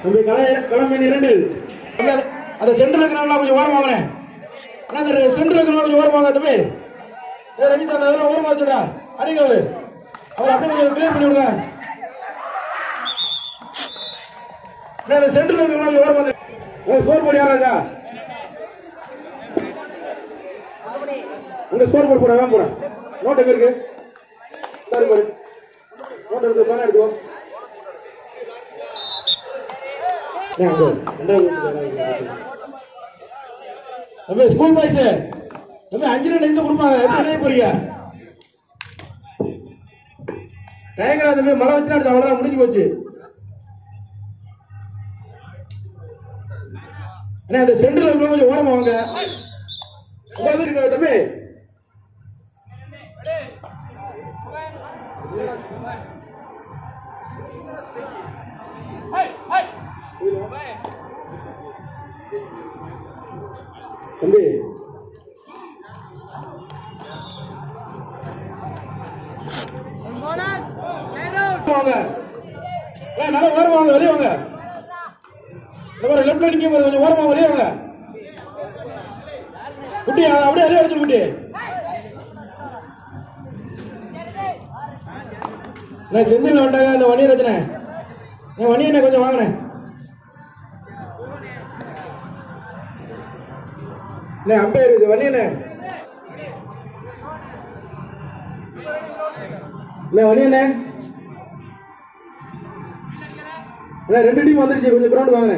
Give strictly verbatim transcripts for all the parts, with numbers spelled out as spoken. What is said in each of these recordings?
தம்பி கலை களம் இரண்டு. அந்த சென்டர்ல இருக்கிறவங்களா கொஞ்சம் ஓரம் வாங்கினேன். ஆனால் அந்த சென்டர்ல இருக்கிறவங்க கொஞ்சம் ஓரம் வாங்க தம்பி. ஏ ரஞ்சித் அந்த அதெல்லாம் ஓரமாக வச்சுடா. அடிங்க அவர் அவர் அப்படியே கொஞ்சம் கிளியர் பண்ணி விடுங்க. அந்த சென்டர்ல இருக்கிறவங்க கொஞ்சம் ஓரம் வாங்க. ஸ்கோர் போர்டு யாரா அங்க ஸ்கோர் போர்டு போட வேணும் போட. நோட் எங்க இருக்கு? சரி போடு. நோட் எடுத்து பேனா எடுத்துக்கோ. தம்பி ஸ்கூல் பாய்ஸ் தம்பி அஞ்சு ரெண்டு எங்க கொடுப்பாங்க எப்படி போறீங்க? டயங்கடா தம்பி மழை வச்சுனா அவ்வளவுதான் முடிஞ்சு போச்சு. அந்த சென்டர்ல இருக்கிற கொஞ்சம் ஓரமா வாங்க. தம்பி தம்பி நல்லா ஓரம் வாங்க வெளியே வாங்க. லெப்ட்ல நிக்க கொஞ்சம் ஓரமா வெளியே வாங்க. குட்டி அப்படியே வெளியே எடுத்து குட்டி. நான் செந்தில் வந்தாங்க அந்த வணி ரச்சனை வணி என்ன கொஞ்சம் வாங்கினேன். அம்பையர் இருக்கு வணி என்ன வணி என்ன ரெண்டு டீம் வந்துருச்சு கொஞ்சம் கிரவுண்ட் வாங்க.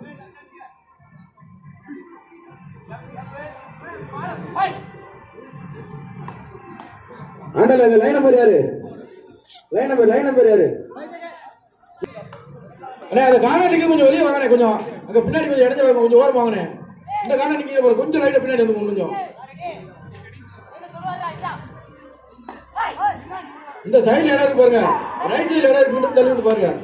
ஆண்டல லைன் நம்பர் யாரு? லைன் நம்பர் லைன் நம்பர் யாரு? அண்ணே அந்த கார்னர் கொஞ்சம் வெளியே வாங்கினேன். கொஞ்சம் அங்க பின்னாடி கொஞ்சம் இடத்துல கொஞ்சம் ஓரம் வாங்கினேன். இந்த கார்னர் நிக்க கொஞ்சம் லைட்டா பின்னாடி வந்து கொஞ்சம் இந்த சைடுல இடம் இருக்கு பாருங்க. ரைட் சைடுல இடம் இருக்கு தள்ளி வந்து பாருங்க.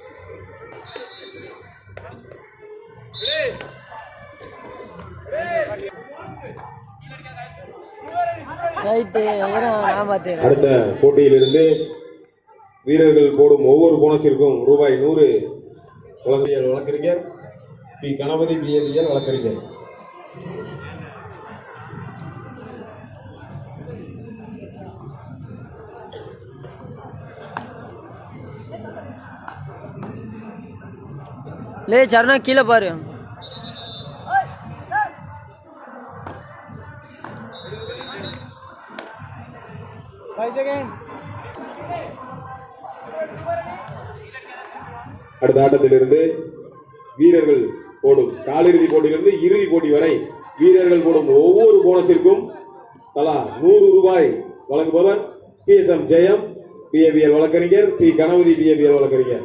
அடுத்த போட்டியிலிருந்து வீரர்கள் போடும் ஒவ்வொரு போனஸிற்கும் ரூபாய் நூறு வழக்கறிஞர் பி கணபதி பிஎல்எல் வழக்கறிஞர். லே சரணா கீழே பாரு. அடுத்த ஆட்டத்திலிருந்து வீரர்கள் போடும் காலிறுதி போட்டியிலிருந்து இறுதி போட்டி வரை வீரர்கள் போடும் ஒவ்வொரு போனஸிற்கும் தலா நூறு ரூபாய் வழங்குபவர் P S M Jayam BABL வழக்கறிஞர் பி கணபதி பிஏபிஎல் வழக்கறிஞர்.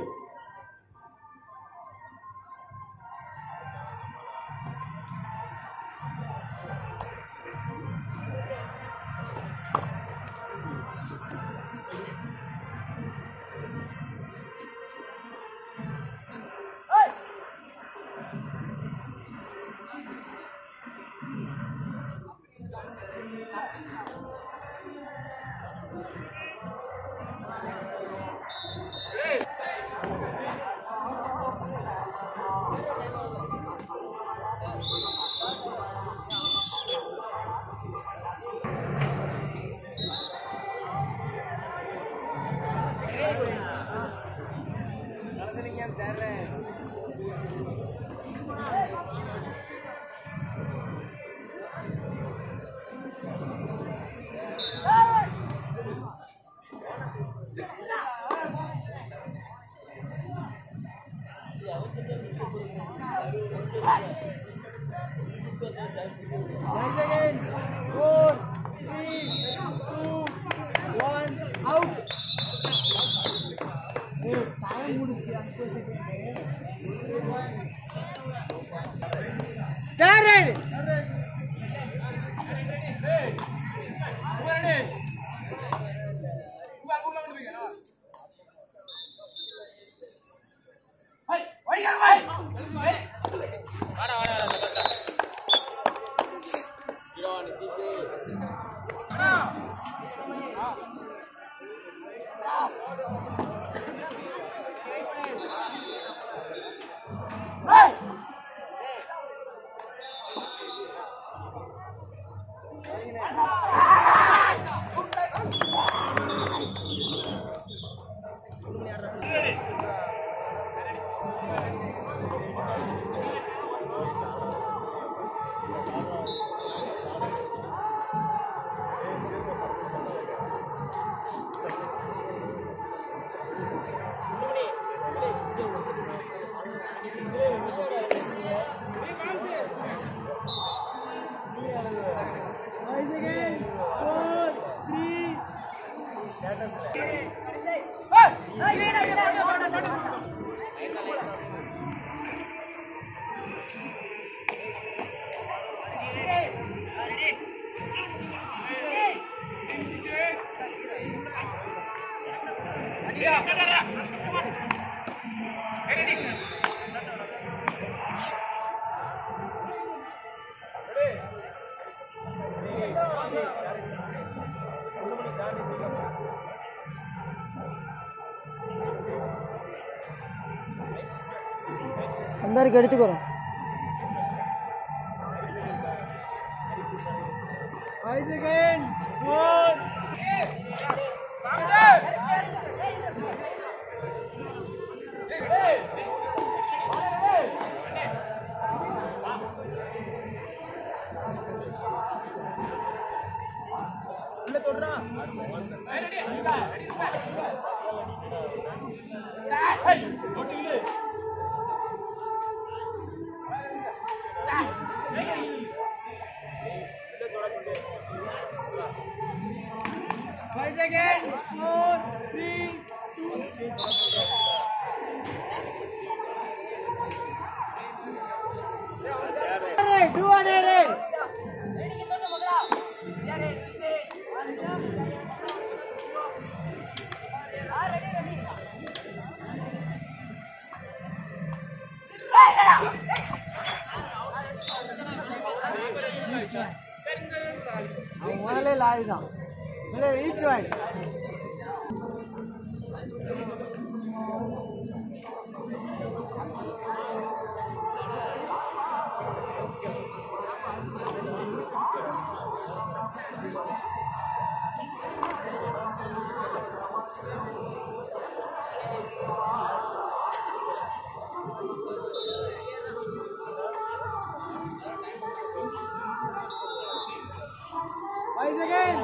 अंदर எடுத்துக்கறோம் five seconds four உள்ள தொடுறா ready ready five seconds four three two do one ready ready ke tonu magla ya ready se ah ready ready அவங்களே லாய் தான் இல்லை each one five seconds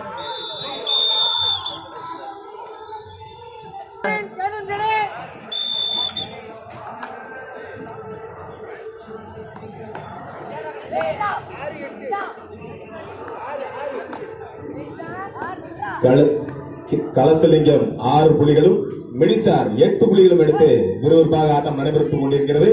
cannon ready Kalasalingam ஆறு புள்ளிகளும் மிடிஸ்டார் எட்டு புள்ளிகளும் எடுத்து விறுவிறுப்பாக ஆட்டம் நடைபெற்றுக் கொண்டிருக்கிறது.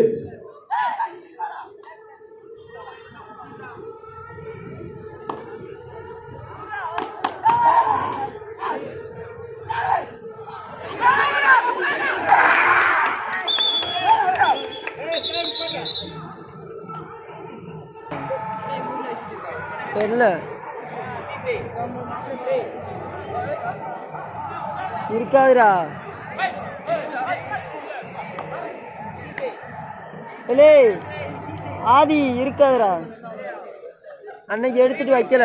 தெரியல இருக்காதுடா இல்லை ஆதி இருக்காதுடா அன்னைக்கு எடுத்துட்டு வைக்கல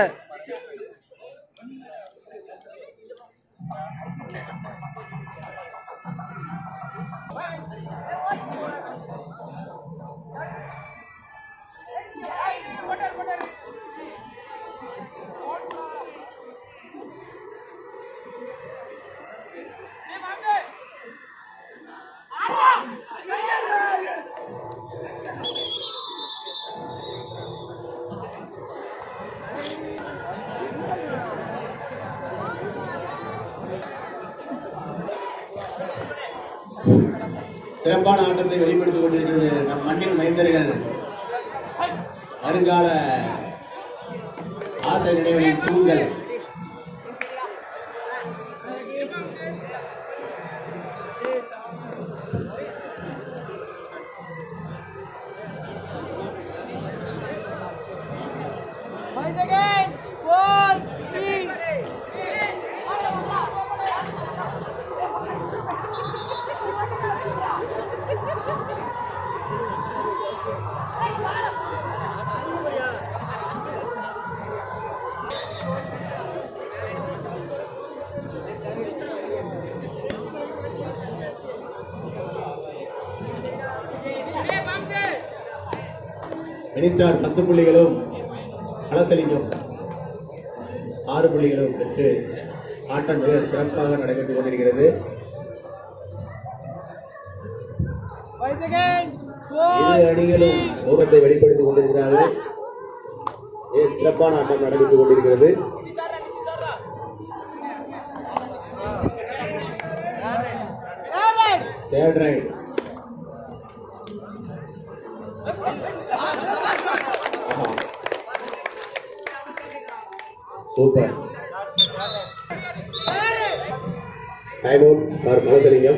சிறப்பான ஆட்டத்தை வெளிப்படுத்திக் கொண்டிருக்கிறது நம் மண்ணின் மைந்தர்கள் வருங்கால ஆசை நினைவுகளின் தூண்கள். five seconds four three மினிஸ்டார் பத்து புள்ளிகளும் கலசலிங்கம் ஆறு புள்ளிகளும் பெற்று ஆட்டம் மிக சிறப்பாக நடைபெற்றுக் கொண்டிருக்கிறது. இரு அணிகளும் ஊகத்தை வெளிப்படுத்திக் கொண்டிருக்கிறார்கள். சிறப்பான ஆட்டம் நடைபெற்றுக் கொண்டிருக்கிறது. Third raid super. Time out for Kalasalingam.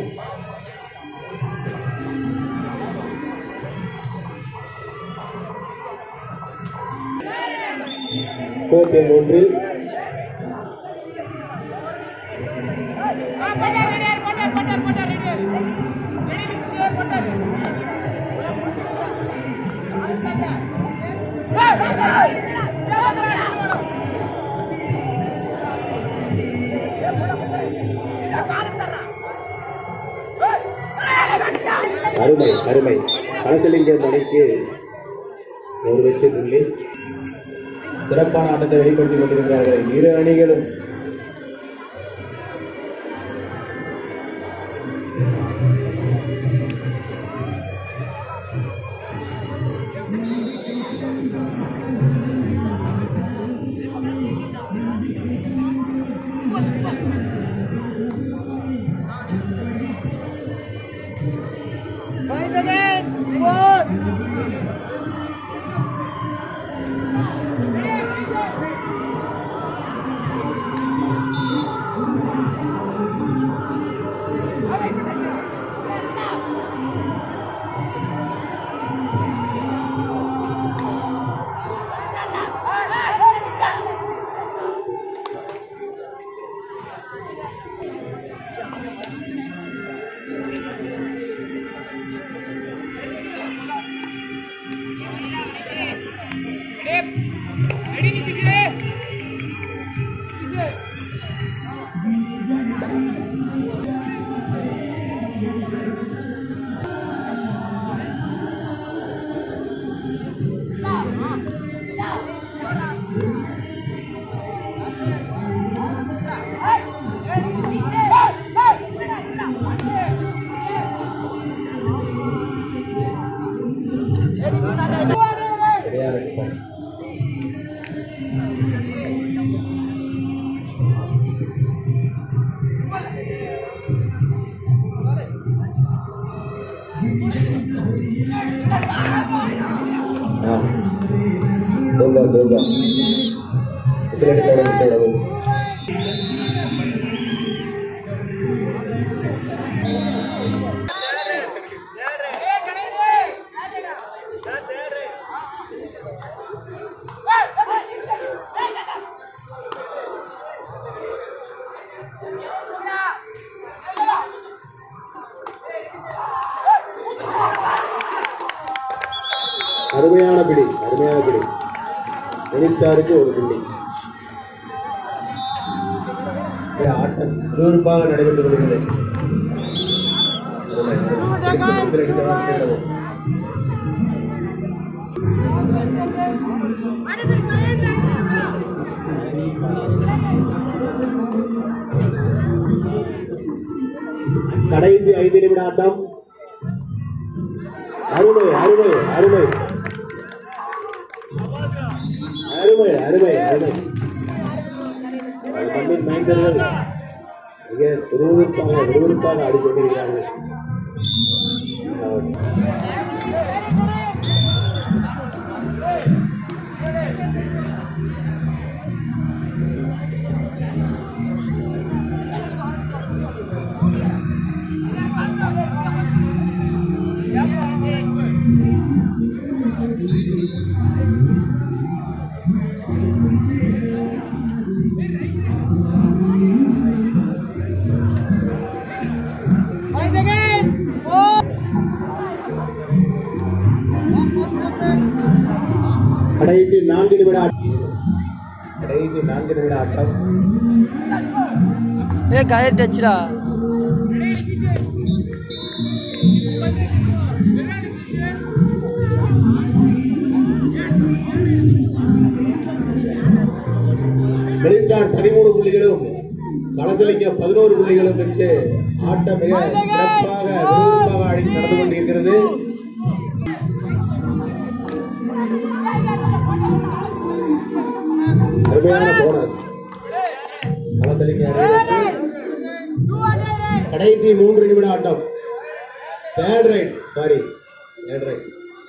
கோப்பை ஒன்று அருமை அருமை. கலசலிங்கம் அணிக்கு ஒரு வெற்றி புள்ளி. சிறப்பான ஆட்டத்தை வெளிப்படுத்திக் கொண்டிருக்கிறார்கள் இரு அணிகளும். Super super. விசிலடித்தோட விட்டுவிடவும். அருமையான பிடி அருமையான பிடி. மினிஸ்டாருக்கு ஒரு புள்ளி. ஆட்டம் விறுவிறுப்பாக நடைபெற்றுக் கொண்டிருக்கிறது. கடைசி ஐந்து நிமிட ஆட்டம். அருமை அருமை அருமை அருமை அருமை அருமை. தமிழ் மைந்தர்கள் மிக விறுவிறுப்பாக விறுவிறுப்பாக ஆடிக்கொண்டிருக்கிறார்கள். கடைசி நான்கு நிமிட கடைசி நான்கு நிமிட ஆட்டம். ஏ கயர் டச்டா. கலசலிங்க பதினோரு புள்ளிகளும் பெற்று ஆட்டம் மிக சிறப்பாக விறுவிறுப்பாக அழைத்து நடந்து கொண்டிருக்கிறது. அருமையான போனஸ் கலசலிங்க அணியினருக்கு. கடைசி மூன்று நிமிட ஆட்டம். Third raid sorry third raid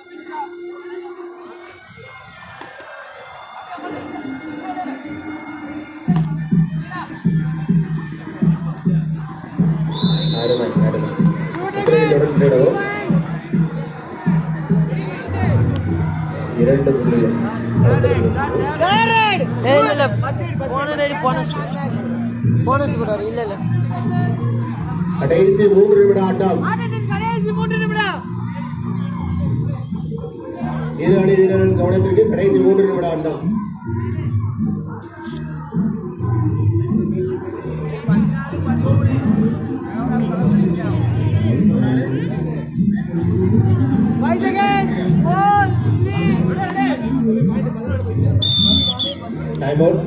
அருமை அருமை தொடர்ந்துவிடவும் இரண்டு புள்ளிகள் கடைசி மூன்று நிமிட ஆட்டம். இரு அணி வீரர்கள் கவனத்திற்கு கடைசி மூன்று நிமிட ஆட்டம். Time out.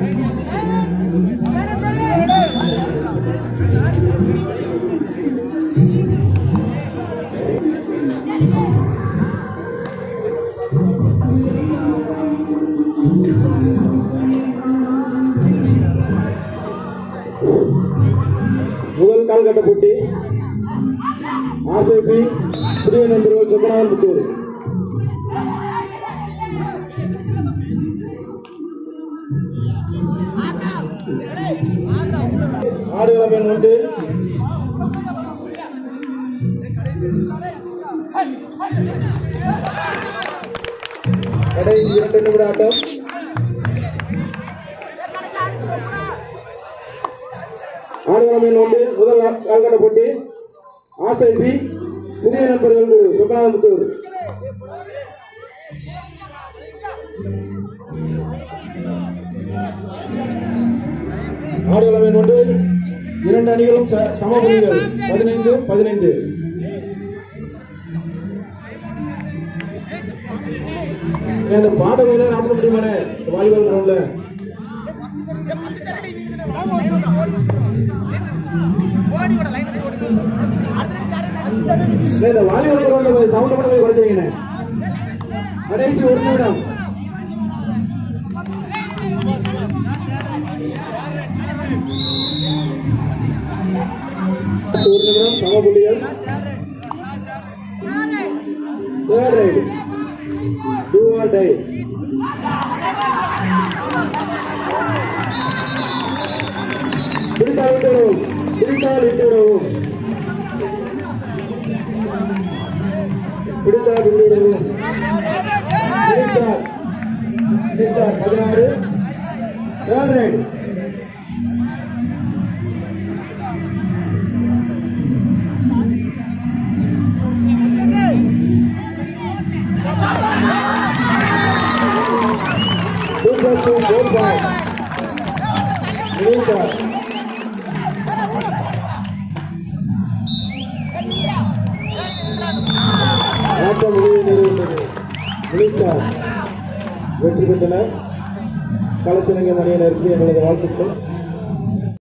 முதல் கால்கட்ட போட்டி ஆர்சிபி புதிய நண்பர்கள் சொக்கநாதன்புத்தூர். ஆடுகளம் எண் ஒன்று. கடைசி இரண்டு நிமிட ஆட்டம். ஆடுகளம் எண் ஒன்று முதல் கால்கட்ட போட்டி ஆர்சிபி புதிய நண்பர்கள் சொக்கநாதன்புத்தூர். ஆடுகளம் எண் ஒன்று. இரண்டு அணிகளும் சம புள்ளிகள் பதினைந்து பதினைந்து. அந்த பாடம் என்ன நாற்பது முடியுமானே வாலிபால் கிரவுண்ட்ல இந்த வாலிபால் கிரவுண்ட்ல சவுண்ட் பண்ண போய் குறைச்சிங்க. கடைசி ஒரு நிமிடம். ஒரு நிமிடம் சம புள்ளிகள். Third raid do or die. பிடித்தால் விட்டுவிடவும் பிடித்தால் விட்டுவிடவும் பிடித்தால் விட்டுவிடவும். பதினாறு. Third raid. வெற்றி பெற்றனர். கலசலிங்கம் அணியினருக்கு எங்களது வாழ்த்துக்கள்.